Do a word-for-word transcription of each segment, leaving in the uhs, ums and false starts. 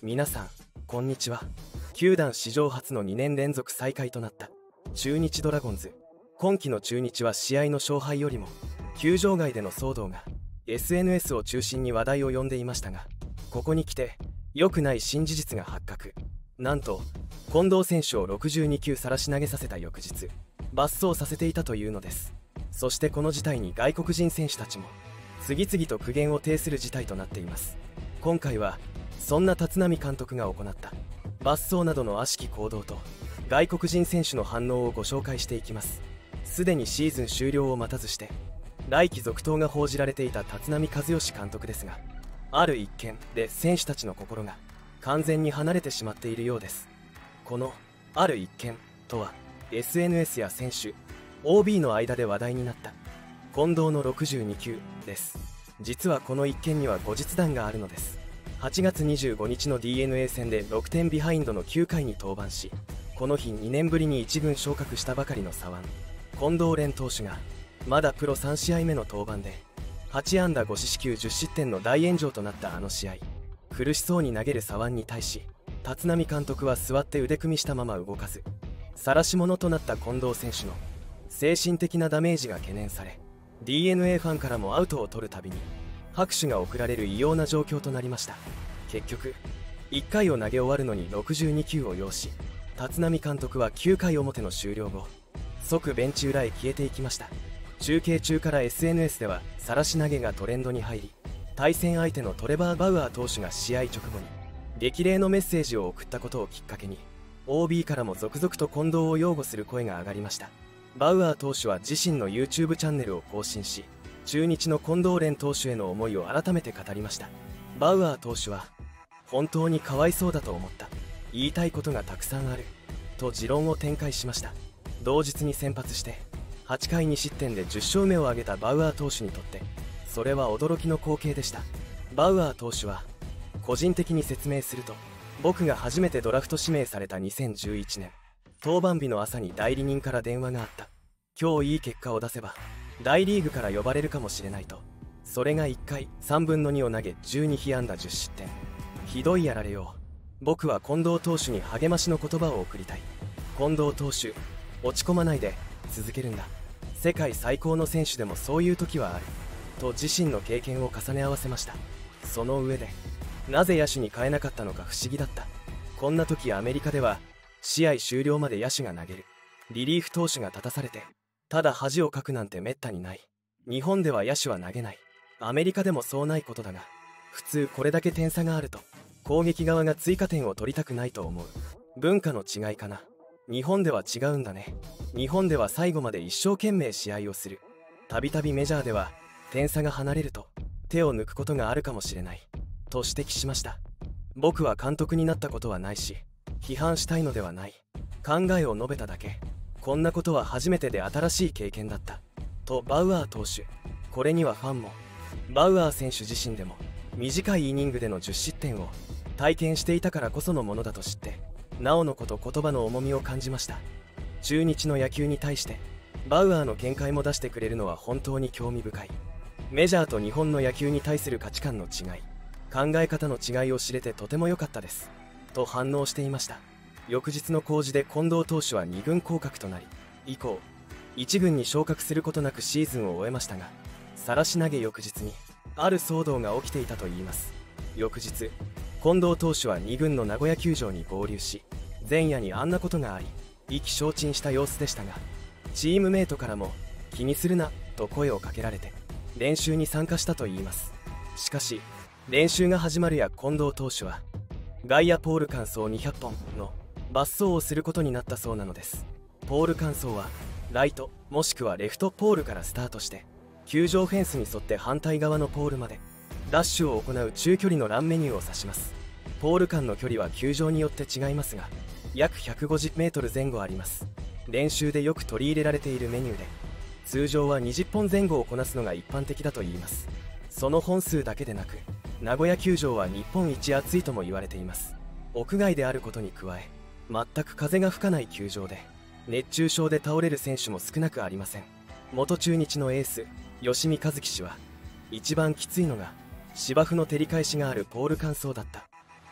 皆さんこんにちは。球団史上初のにねん連続再開となった中日ドラゴンズ。今季の中日は試合の勝敗よりも球場外での騒動が エスエヌエス を中心に話題を呼んでいましたが、ここに来て良くない新事実が発覚。なんと近藤選手をろくじゅうにきゅう晒し投げさせた翌日罰走させていたというのです。そしてこの事態に外国人選手たちも次々と苦言を呈する事態となっています。今回はそんな立浪監督が行った罰走などの悪しき行動と外国人選手の反応をご紹介していきます。すでにシーズン終了を待たずして来季続投が報じられていた立浪和義監督ですが、ある一件で選手たちの心が完全に離れてしまっているようです。このある一件とは エスエヌエス や選手 オービー の間で話題になった近藤のろくじゅうにきゅうです。実はこの一件には後日談があるのです。はちがつにじゅうごにちの ディーエヌエー 戦でろくてんビハインドのきゅうかいに登板し、この日にねんぶりにいちぐん昇格したばかりの左腕近藤蓮投手がまだプロさんしあいめの登板ではちあんだごししきゅうじゅっしってんの大炎上となったあの試合、苦しそうに投げる左腕に対し立浪監督は座って腕組みしたまま動かず、晒し者となった近藤選手の精神的なダメージが懸念され、 ディーエヌエー ファンからもアウトを取るたびに拍手が送られる異様な状況となりました。結局いっかいを投げ終わるのにろくじゅうにきゅうを要し、立浪監督はきゅうかい表の終了後即ベンチ裏へ消えていきました。中継中から エスエヌエス では晒し投げがトレンドに入り、対戦相手のトレバー・バウアー投手が試合直後に激励のメッセージを送ったことをきっかけに オービー からも続々と近藤を擁護する声が上がりました。バウアー投手は自身の YouTube チャンネルを更新し、中日の近藤蓮投手への思いを改めて語りました。バウアー投手は本当にかわいそうだと思った、言いたいことがたくさんあると持論を展開しました。同日に先発してはちかいにしってんでじゅっしょうめを挙げたバウアー投手にとってそれは驚きの光景でした。バウアー投手は個人的に説明すると、僕が初めてドラフト指名されたにせんじゅういちねん登板日の朝に代理人から電話があった。今日いい結果を出せば大リーグから呼ばれるかもしれないと。それがいっかいさんぶんのにを投げじゅうに被安打じゅっしってん、ひどいやられよう。僕は近藤投手に励ましの言葉を送りたい。近藤投手落ち込まないで続けるんだ、世界最高の選手でもそういう時はあると自身の経験を重ね合わせました。その上でなぜ野手に変えなかったのか不思議だった。こんな時アメリカでは試合終了まで野手が投げる、リリーフ投手が立たされてただ恥をかくなんてめったにない。日本では野手は投げない。アメリカでもそうないことだが、普通これだけ点差があると攻撃側が追加点を取りたくないと思う。文化の違いかな。日本では違うんだね。日本では最後まで一生懸命試合をする。たびたびメジャーでは点差が離れると手を抜くことがあるかもしれないと指摘しました。僕は監督になったことはないし批判したいのではない、考えを述べただけ。こんなことは初めてで新しい経験だったとバウアー投手。これにはファンもバウアー選手自身でも短いイニングでのじゅっしってんを体験していたからこそのものだと知ってなおのこと言葉の重みを感じました。中日の野球に対してバウアーの見解も出してくれるのは本当に興味深い。メジャーと日本の野球に対する価値観の違い、考え方の違いを知れてとても良かったですと反応していました。翌日の公示で近藤投手はにぐん降格となり、以降いちぐんに昇格することなくシーズンを終えましたが、晒し投げ翌日にある騒動が起きていたといいます。翌日近藤投手はにぐんの名古屋球場に合流し、前夜にあんなことがあり意気消沈した様子でしたが、チームメイトからも気にするなと声をかけられて練習に参加したといいます。しかし練習が始まるや近藤投手は外野ポール間走にひゃっぽんの罰走をすることになったそうなのです。ポール間走はライトもしくはレフトポールからスタートして球場フェンスに沿って反対側のポールまでダッシュを行う中距離のランメニューを指します。ポール間の距離は球場によって違いますが約ひゃくごじゅうメートル前後あります。練習でよく取り入れられているメニューで、通常はにじゅっぽんぜん後をこなすのが一般的だといいます。その本数だけでなく名古屋球場は日本一暑いとも言われています。屋外であることに加え全く風が吹かない球場で熱中症で倒れる選手も少なくありません。元中日のエース吉見和樹氏は、一番きついのが芝生の照り返しがあるポール間走だった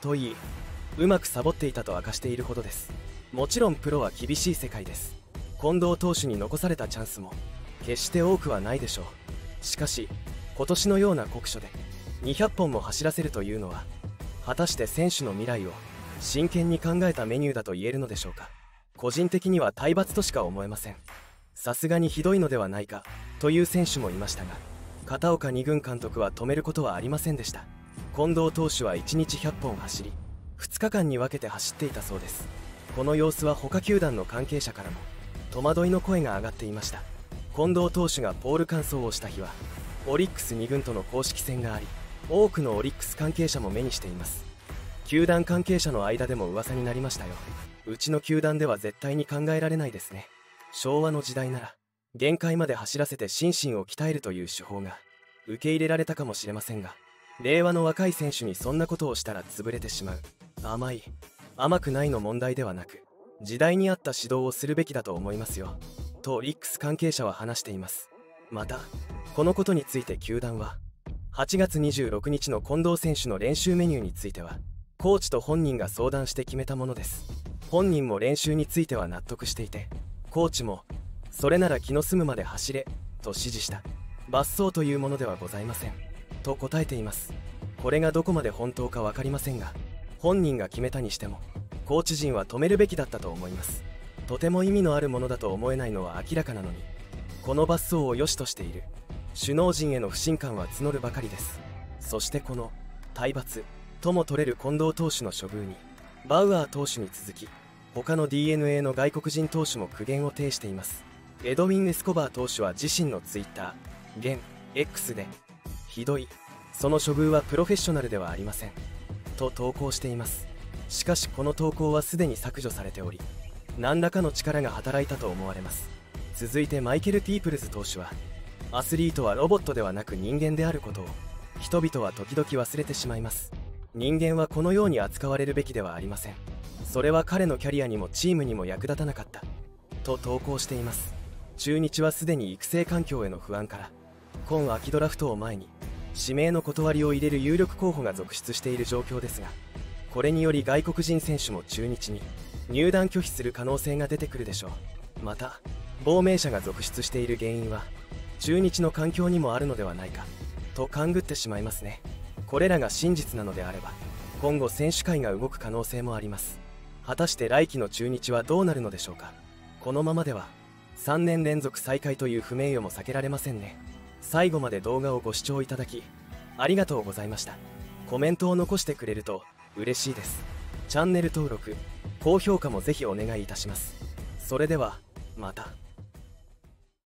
といいうまくサボっていたと明かしているほどです。もちろんプロは厳しい世界です。近藤投手に残されたチャンスも決して多くはないでしょう。しかし今年のような酷暑でにひゃっぽんも走らせるというのは、果たして選手の未来を真剣に考えたメニューだと言えるのでしょうか。個人的には体罰としか思えません。さすがにひどいのではないかという選手もいましたが、片岡二軍監督は止めることはありませんでした。近藤投手はいちにちひゃっぽん走り、ふつかかんに分けて走っていたそうです。この様子は他球団の関係者からも戸惑いの声が上がっていました。近藤投手がポール完走をした日はオリックスに軍との公式戦があり、多くのオリックス関係者も目にしています。球団関係者の間でも噂になりましたよ。うちの球団では絶対に考えられないですね。昭和の時代なら限界まで走らせて心身を鍛えるという手法が受け入れられたかもしれませんが、令和の若い選手にそんなことをしたら潰れてしまう。甘い甘くないの問題ではなく、時代に合った指導をするべきだと思いますよとオリックス関係者は話しています。またこのことについて球団ははちがつにじゅうろくにちの近藤選手の練習メニューについてはコーチと本人が相談して決めたものです。本人も練習については納得していて、コーチもそれなら気の済むまで走れと指示した。罰走というものではございませんと答えています。これがどこまで本当か分かりませんが、本人が決めたにしてもコーチ陣は止めるべきだったと思います。とても意味のあるものだと思えないのは明らかなのに、この罰走を良しとしている首脳陣への不信感は募るばかりです。そしてこの体罰とも取れる近藤投手の処遇にバウアー投手に続き他の ディーエヌエー の外国人投手も苦言を呈しています。エドウィン・エスコバー投手は自身のツイッター現 X でひどい、その処遇はプロフェッショナルではありませんと投稿しています。しかしこの投稿はすでに削除されており、何らかの力が働いたと思われます。続いてマイケル・ピープルズ投手は、アスリートはロボットではなく人間であることを人々は時々忘れてしまいます。人間はこのように扱われるべきではありません。それは彼のキャリアにもチームにも役立たなかったと投稿しています。中日はすでに育成環境への不安から今秋ドラフトを前に指名の断りを入れる有力候補が続出している状況ですが、これにより外国人選手も中日に入団拒否する可能性が出てくるでしょう。また亡命者が続出している原因は中日の環境にもあるのではないかと勘ぐってしまいますね。これらが真実なのであれば今後選手会が動く可能性もあります。果たして来季の中日はどうなるのでしょうか。このままではさんねん連続最下位という不名誉も避けられませんね。最後まで動画をご視聴いただきありがとうございました。コメントを残してくれると嬉しいです。チャンネル登録高評価もぜひお願いいたします。それではまた。